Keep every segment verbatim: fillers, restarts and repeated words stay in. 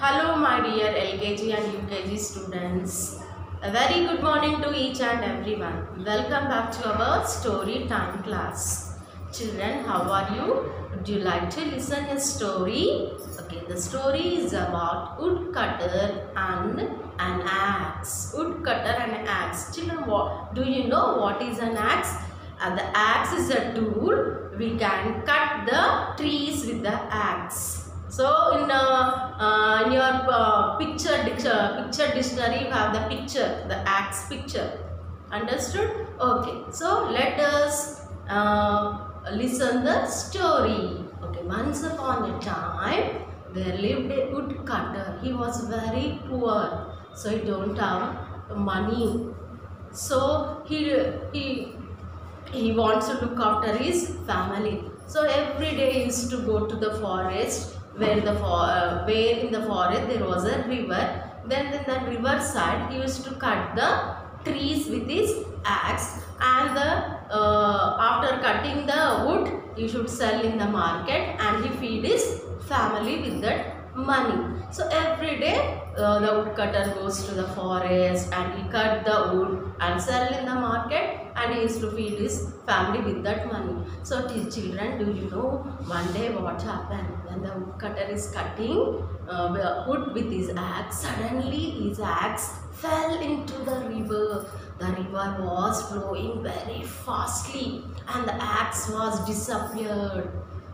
Hello my dear L K G and U K G students. A very good morning to each and everyone. Welcome back to our story time class. Children, how are you? Would you like to listen a story? Okay, the story is about woodcutter and an axe. Woodcutter and axe. Children, what, do you know what is an axe? Uh, the axe is a tool. We can cut the trees with the axe. So in, uh, uh, in your uh, picture, uh, picture dictionary you have the picture, the axe picture. Understood? Okay. So let us uh, listen the story. Okay. Once upon a time there lived a woodcutter. He was very poor, so he don't have money. So he he he wants to look after his family. So every day he used to go to the forest. Where the uh, where in the forest there was a river. Then in the river side he used to cut the trees with his axe, and the uh, after cutting the wood he should sell in the market, and he feed his family with that money. So every day uh, the woodcutter goes to the forest and he cut the wood and sell in the market, and he used to feed his family with that money. So children, do you know one day what happened? When the woodcutter is cutting uh, wood with his axe, suddenly his axe fell into the river. The river was flowing very fastly and the axe was disappeared.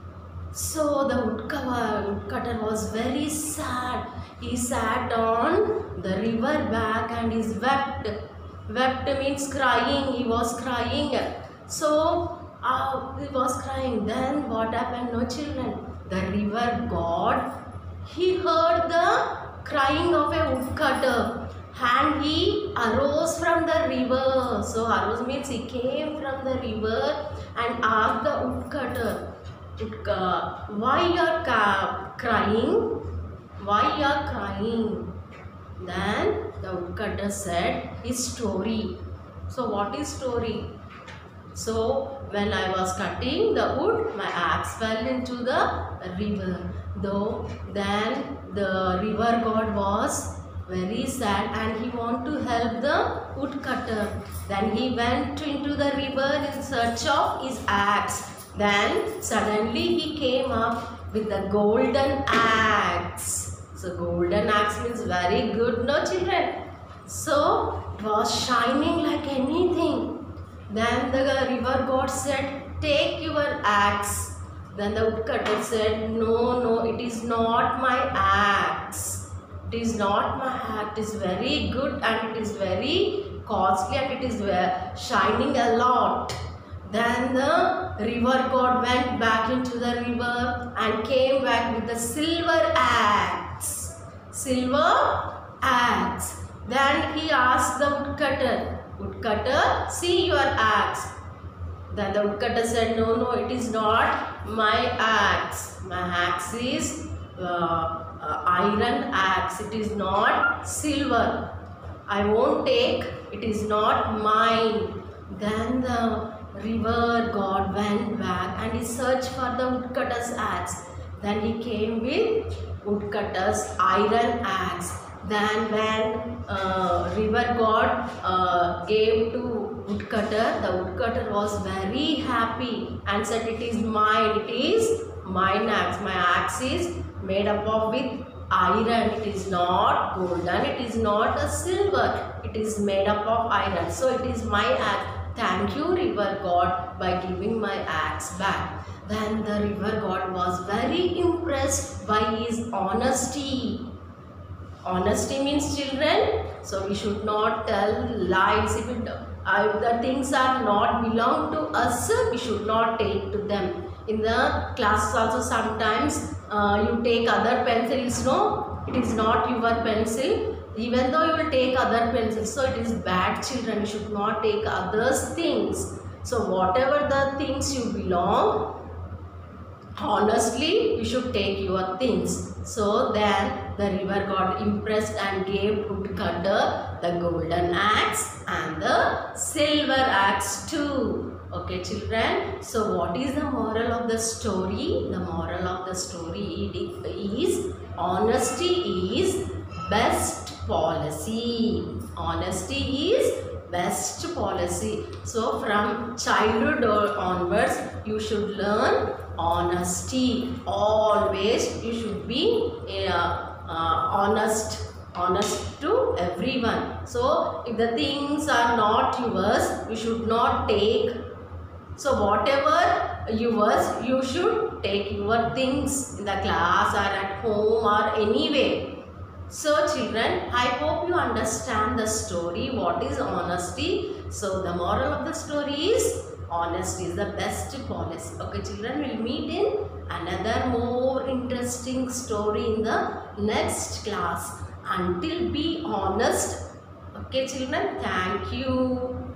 So the woodcutter, woodcutter was very sad. He sat on the river bank and he wept. Wept means crying. He was crying. So uh, he was crying. Then what happened? No, children. The river god, he heard the crying of a woodcutter and he arose from the river. So arose means he came from the river and asked the woodcutter, why you are crying? Why you are crying? Then the woodcutter said his story. So what is story? So when I was cutting the wood, my axe fell into the river. Though then the river god was very sad and he wanted to help the woodcutter. Then he went into the river in search of his axe. Then suddenly he came up with the golden axe. So golden axe means very good, no children? So it was shining like anything. Then the river god said, take your axe. Then the woodcutter said, no, no, it is not my axe. It is not my axe. It is very good and it is very costly and it is shining a lot. Then the river god went back into the river and came back with the silver axe. Silver axe. Then he asked the woodcutter, woodcutter, see your axe. Then the woodcutter said, no, no, it is not my axe. My axe is uh, uh, iron axe. It is not silver. I won't take. It is not mine. Then the river god went back and he searched for the woodcutter's axe. Then he came with woodcutter's iron axe. Then when uh, river god uh, gave to woodcutter, the woodcutter was very happy and said, it is mine, it is mine axe. My axe is made up of with iron. It is not golden, it is not a silver, it is made up of iron. So it is my axe. Thank you, river god, by giving my axe back. Then the river god was very impressed by his honesty. Honesty means, children, so we should not tell lies. If it, uh, the things are not belong to us, we should not take to them. In the classes also sometimes uh, you take other pencils, no, it is not your pencil. Even though you will take other pencils, so it is bad, children. You should not take others' things. So whatever the things you belong, honestly you should take your things. So then the river got impressed and gave woodcutter the golden axe and the silver axe too. Okay, children. So, what is the moral of the story? The moral of the story is honesty is best policy. Honesty is best policy. So, from childhood onwards, you should learn honesty. Always, you should be uh, uh, honest. Honest to everyone. So, if the things are not yours, you should not take. So whatever yours, you should take your things in the class or at home or anywhere. So children, I hope you understand the story. What is honesty? So the moral of the story is honesty is the best policy. Okay children, we'll meet in another more interesting story in the next class. Until be honest. Okay children, thank you.